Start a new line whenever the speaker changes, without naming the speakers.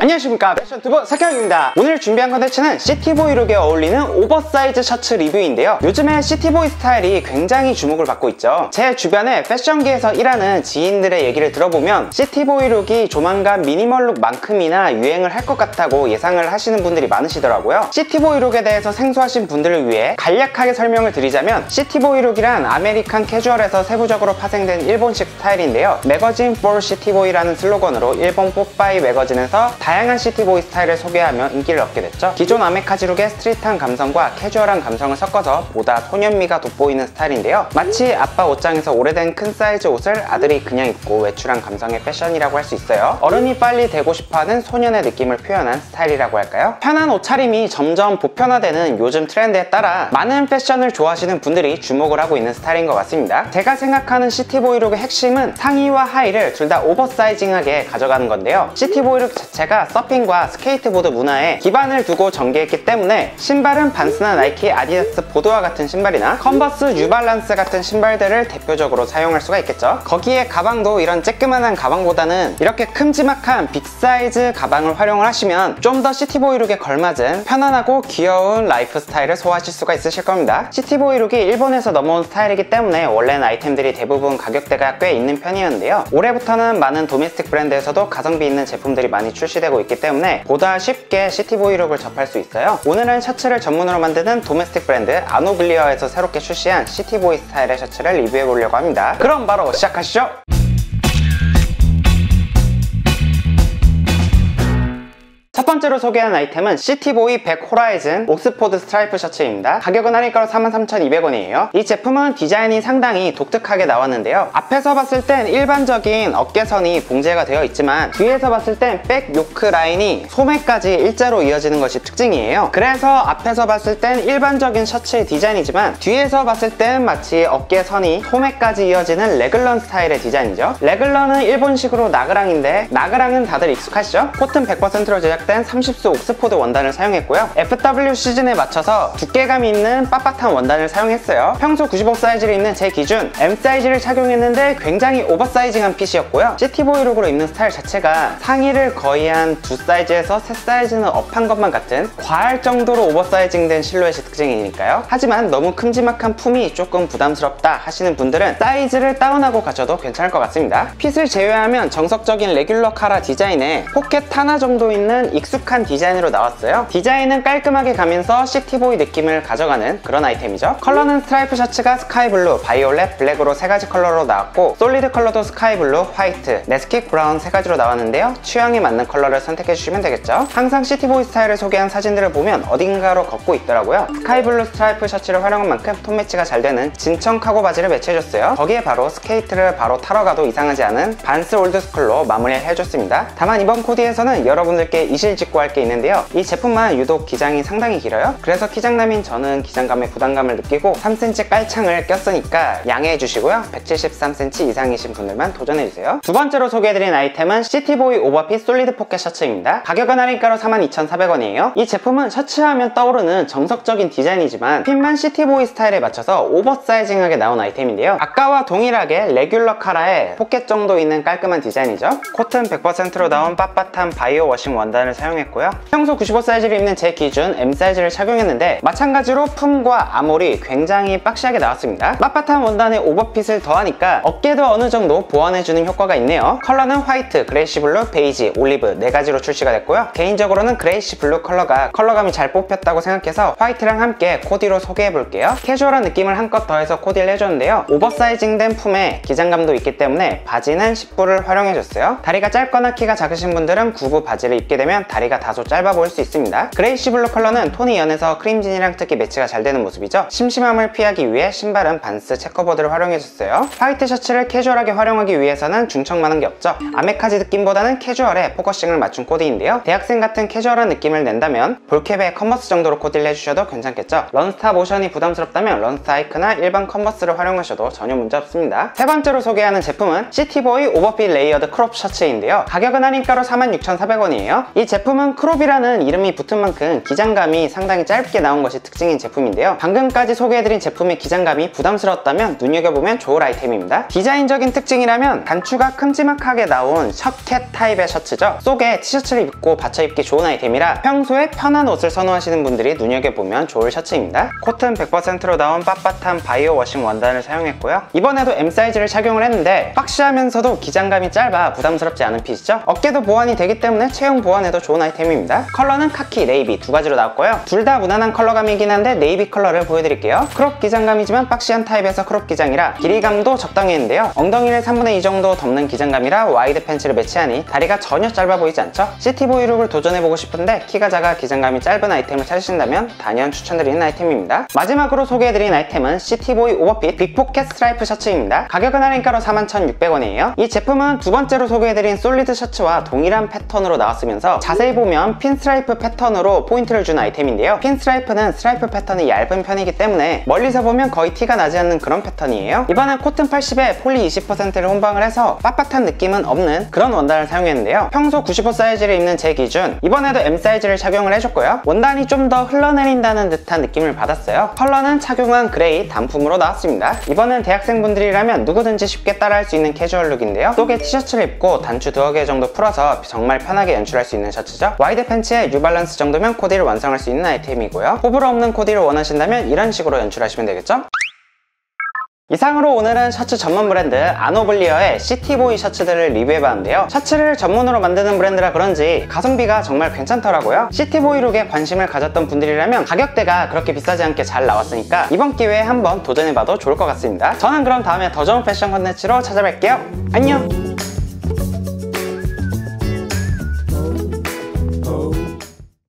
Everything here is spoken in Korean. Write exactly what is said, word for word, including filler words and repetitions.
안녕하십니까, 패션튜브 석형입니다. 오늘 준비한 컨텐츠는 시티보이 룩에 어울리는 오버사이즈 셔츠 리뷰인데요. 요즘에 시티보이 스타일이 굉장히 주목을 받고 있죠. 제 주변에 패션계에서 일하는 지인들의 얘기를 들어보면 시티보이 룩이 조만간 미니멀 룩만큼이나 유행을 할 것 같다고 예상을 하시는 분들이 많으시더라고요. 시티보이 룩에 대해서 생소하신 분들을 위해 간략하게 설명을 드리자면, 시티보이 룩이란 아메리칸 캐주얼에서 세부적으로 파생된 일본식 스타일인데요. 매거진 for 시티보이라는 슬로건으로 일본 뽀빠이 매거진에서 다양한 시티보이 스타일을 소개하며 인기를 얻게 됐죠. 기존 아메카지 룩의 스트릿한 감성과 캐주얼한 감성을 섞어서 보다 소년미가 돋보이는 스타일인데요. 마치 아빠 옷장에서 오래된 큰 사이즈 옷을 아들이 그냥 입고 외출한 감성의 패션이라고 할 수 있어요. 어른이 빨리 되고 싶어하는 소년의 느낌을 표현한 스타일이라고 할까요? 편한 옷차림이 점점 보편화되는 요즘 트렌드에 따라 많은 패션을 좋아하시는 분들이 주목을 하고 있는 스타일인 것 같습니다. 제가 생각하는 시티보이 룩의 핵심은 상의와 하의를 둘 다 오버사이징하게 가져가는 건데요. 시티보이 룩 자체가 서핑과 스케이트보드 문화에 기반을 두고 전개했기 때문에 신발은 반스나 나이키, 아디다스, 보드와 같은 신발이나 컨버스, 뉴발란스 같은 신발들을 대표적으로 사용할 수가 있겠죠. 거기에 가방도 이런 쬐끄만한 가방보다는 이렇게 큼지막한 빅사이즈 가방을 활용을 하시면 좀 더 시티보이 룩에 걸맞은 편안하고 귀여운 라이프 스타일을 소화하실 수가 있으실 겁니다. 시티보이 룩이 일본에서 넘어온 스타일이기 때문에 원래는 아이템들이 대부분 가격대가 꽤 있는 편이었는데요. 올해부터는 많은 도메스틱 브랜드에서도 가성비 있는 제품들이 많이 출시되고 있기 때문에 보다 쉽게 시티보이 룩을 접할 수 있어요. 오늘은 셔츠를 전문으로 만드는 도메스틱 브랜드 아노블리어에서 새롭게 출시한 시티보이 스타일의 셔츠를 리뷰해 보려고 합니다. 그럼 바로 시작하시죠. 첫 번째로 소개한 아이템은 시티보이 백 호라이즌 옥스포드 스트라이프 셔츠입니다. 가격은 할인가로 사만 삼천이백 원이에요. 이 제품은 디자인이 상당히 독특하게 나왔는데요. 앞에서 봤을 땐 일반적인 어깨선이 봉제가 되어 있지만 뒤에서 봤을 땐 백 요크 라인이 소매까지 일자로 이어지는 것이 특징이에요. 그래서 앞에서 봤을 땐 일반적인 셔츠의 디자인이지만 뒤에서 봤을 땐 마치 어깨선이 소매까지 이어지는 레글런 스타일의 디자인이죠. 레글런은 일본식으로 나그랑인데, 나그랑은 다들 익숙하시죠? 코튼 백 퍼센트로 제작된 삼십 수 옥스포드 원단을 사용했고요. 에프더블유 시즌에 맞춰서 두께감이 있는 빳빳한 원단을 사용했어요. 평소 구십오 사이즈를 입는 제 기준 엠 사이즈를 착용했는데 굉장히 오버사이징한 핏이었고요. 시티보이 룩으로 입는 스타일 자체가 상의를 거의 한 두 사이즈에서 세 사이즈는 업한 것만 같은 과할 정도로 오버사이징된 실루엣이 특징이니까요. 하지만 너무 큼지막한 품이 조금 부담스럽다 하시는 분들은 사이즈를 다운하고 가셔도 괜찮을 것 같습니다. 핏을 제외하면 정석적인 레귤러 카라 디자인에 포켓 하나 정도 있는 익숙한 디자인으로 나왔어요. 디자인은 깔끔하게 가면서 시티보이 느낌을 가져가는 그런 아이템이죠. 컬러는 스트라이프 셔츠가 스카이블루, 바이올렛, 블랙으로 세 가지 컬러로 나왔고, 솔리드 컬러도 스카이블루, 화이트, 네스킥 브라운 세 가지로 나왔는데요. 취향에 맞는 컬러를 선택해 주시면 되겠죠. 항상 시티보이 스타일을 소개한 사진들을 보면 어딘가로 걷고 있더라고요. 스카이블루 스트라이프 셔츠를 활용한 만큼 톤 매치가 잘 되는 진청 카고 바지를 매치해줬어요. 거기에 바로 스케이트를 바로 타러 가도 이상하지 않은 반스 올드스쿨로 마무리해줬습니다. 다만 이번 코디에서는 여러분들께 이실 직고 할 게 있는데요. 이 제품만 유독 기장이 상당히 길어요. 그래서 키장남인 저는 기장감에 부담감을 느끼고 삼 센티미터 깔창을 꼈으니까 양해해 주시고요. 백칠십삼 센티미터 이상이신 분들만 도전해주세요. 두 번째로 소개해드린 아이템은 시티보이 오버핏 솔리드 포켓 셔츠입니다. 가격은 할인가로 사만 이천사백 원이에요. 이 제품은 셔츠하면 떠오르는 정석적인 디자인이지만 핏만 시티보이 스타일에 맞춰서 오버사이징하게 나온 아이템인데요. 아까와 동일하게 레귤러 카라에 포켓 정도 있는 깔끔한 디자인이죠. 코튼 백 퍼센트로 나온 빳빳한 바이오 워싱 원단을 사용했고요. 평소 구십오 사이즈를 입는 제 기준 엠 사이즈를 착용했는데 마찬가지로 품과 아몰이 굉장히 박시하게 나왔습니다. 빳빳한 원단에 오버핏을 더하니까 어깨도 어느 정도 보완해주는 효과가 있네요. 컬러는 화이트, 그레이시 블루, 베이지, 올리브 네 가지로 출시가 됐고요. 개인적으로는 그레이시 블루 컬러가 컬러감이 잘 뽑혔다고 생각해서 화이트랑 함께 코디로 소개해볼게요. 캐주얼한 느낌을 한껏 더해서 코디를 해줬는데요. 오버사이징된 품에 기장감도 있기 때문에 바지는 십 부를 활용해줬어요. 다리가 짧거나 키가 작으신 분들은 구 부 바지를 입게 되면 다리가 다소 짧아 보일 수 있습니다. 그레이시 블루 컬러는 톤이 연해서 크림진이랑 특히 매치가 잘 되는 모습이죠. 심심함을 피하기 위해 신발은 반스 체커보드를 활용해줬어요. 화이트 셔츠를 캐주얼하게 활용하기 위해서는 중청만한 게 없죠. 아메카지 느낌보다는 캐주얼에 포커싱을 맞춘 코디인데요. 대학생 같은 캐주얼한 느낌을 낸다면 볼캡에 컨버스 정도로 코디를 해주셔도 괜찮겠죠. 런스타 모션이 부담스럽다면 런스타 하이크나 일반 컨버스를 활용하셔도 전혀 문제 없습니다. 세 번째로 소개하는 제품은 시티보이 오버핏 레이어드 크롭 셔츠인데요. 가격은 할인가로 사만 육천사백 원이에요. 이 제품 제품은 크롭이라는 이름이 붙은 만큼 기장감이 상당히 짧게 나온 것이 특징인 제품인데요. 방금까지 소개해드린 제품의 기장감이 부담스러웠다면 눈여겨보면 좋을 아이템입니다. 디자인적인 특징이라면 단추가 큼지막하게 나온 셔켓 타입의 셔츠죠. 속에 티셔츠를 입고 받쳐 입기 좋은 아이템이라 평소에 편한 옷을 선호하시는 분들이 눈여겨보면 좋을 셔츠입니다. 코튼 백 퍼센트로 나온 빳빳한 바이오 워싱 원단을 사용했고요. 이번에도 엠 사이즈를 착용을 했는데 박시하면서도 기장감이 짧아 부담스럽지 않은 핏이죠. 어깨도 보완이 되기 때문에 체형 보완에도 좋은 아이템입니다. 컬러는 카키, 네이비 두 가지로 나왔고요. 둘 다 무난한 컬러감이긴 한데 네이비 컬러를 보여드릴게요. 크롭 기장감이지만 박시한 타입에서 크롭 기장이라 길이감도 적당히 했는데요. 엉덩이를 삼분의 이 정도 덮는 기장감이라 와이드 팬츠를 매치하니 다리가 전혀 짧아 보이지 않죠? 시티보이 룩을 도전해보고 싶은데 키가 작아 기장감이 짧은 아이템을 찾으신다면 단연 추천드리는 아이템입니다. 마지막으로 소개해드린 아이템은 시티보이 오버핏 빅포켓 스트라이프 셔츠입니다. 가격은 할인가로 사만 천육백 원이에요. 이 제품은 두 번째로 소개해드린 솔리드 셔츠와 동일한 패턴으로 나왔으면서 자세히 보면 핀 스트라이프 패턴으로 포인트를 준 아이템인데요. 핀 스트라이프는 스트라이프 패턴이 얇은 편이기 때문에 멀리서 보면 거의 티가 나지 않는 그런 패턴이에요. 이번엔 코튼 팔십에 폴리 이십 퍼센트를 혼방을 해서 빳빳한 느낌은 없는 그런 원단을 사용했는데요. 평소 구십오 사이즈를 입는 제 기준 이번에도 엠 사이즈를 착용을 해줬고요. 원단이 좀 더 흘러내린다는 듯한 느낌을 받았어요. 컬러는 착용한 그레이 단품으로 나왔습니다. 이번엔 대학생분들이라면 누구든지 쉽게 따라할 수 있는 캐주얼 룩인데요. 속에 티셔츠를 입고 단추 두어 개 정도 풀어서 정말 편하게 연출할 수 있는 셔츠죠. 와이드 팬츠에 뉴발란스 정도면 코디를 완성할 수 있는 아이템이고요. 호불호 없는 코디를 원하신다면 이런 식으로 연출하시면 되겠죠? 이상으로 오늘은 셔츠 전문 브랜드 아노블리어의 시티보이 셔츠들을 리뷰해봤는데요. 셔츠를 전문으로 만드는 브랜드라 그런지 가성비가 정말 괜찮더라고요. 시티보이 룩에 관심을 가졌던 분들이라면 가격대가 그렇게 비싸지 않게 잘 나왔으니까 이번 기회에 한번 도전해봐도 좋을 것 같습니다. 저는 그럼 다음에 더 좋은 패션 컨텐츠로 찾아뵐게요. 안녕!